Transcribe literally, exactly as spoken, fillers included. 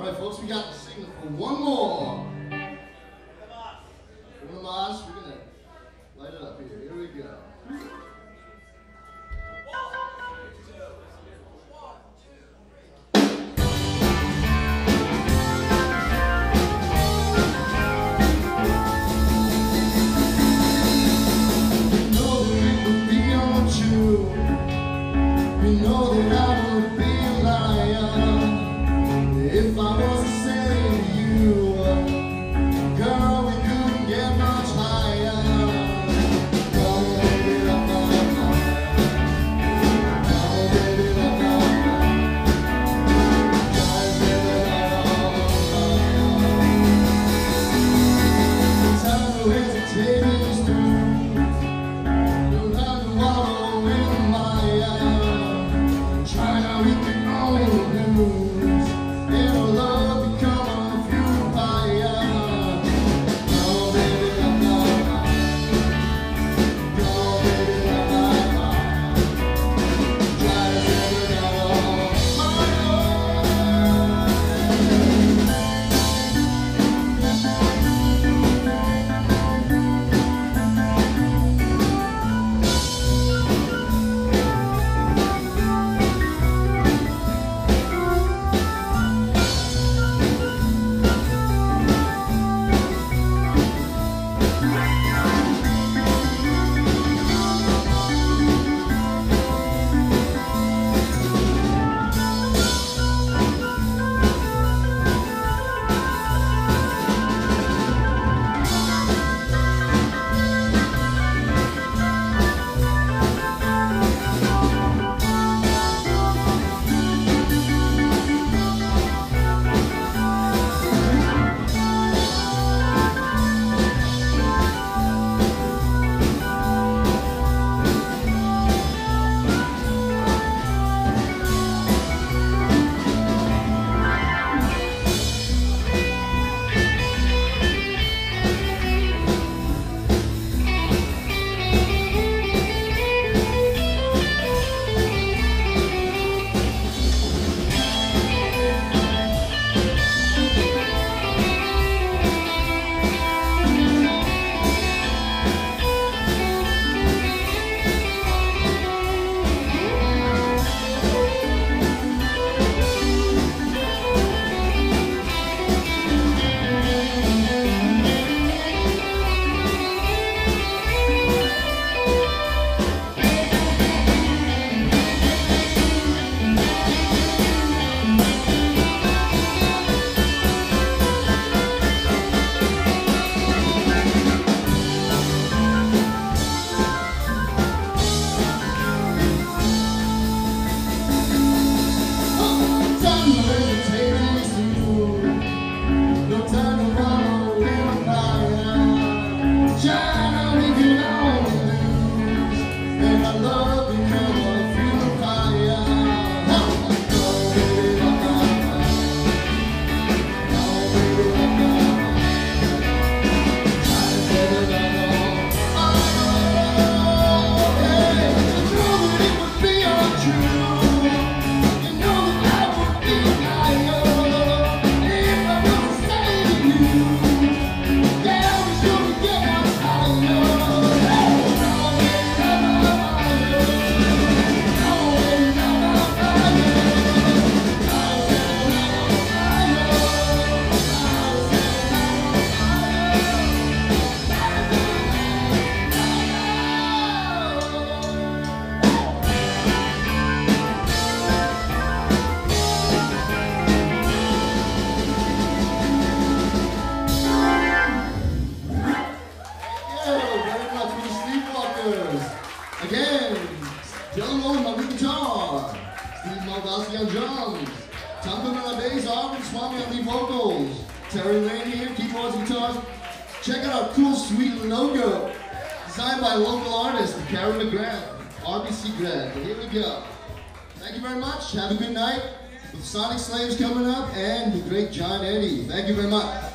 All right, folks, we got to sing for one more. Come on, we're gonna light it up here. Here we go. Again, Joe Malone on the guitar, Steve Moldowski on drums, Tom Goodman on bass, Arvin Swami on lead vocals, Terry Lane here, keyboards, guitars. Check out our cool, sweet logo, designed by a local artist, Karen McGrath, R B C grad. But here we go. Thank you very much. Have a good night with Sonic Slaves coming up and the great John Eddie. Thank you very much.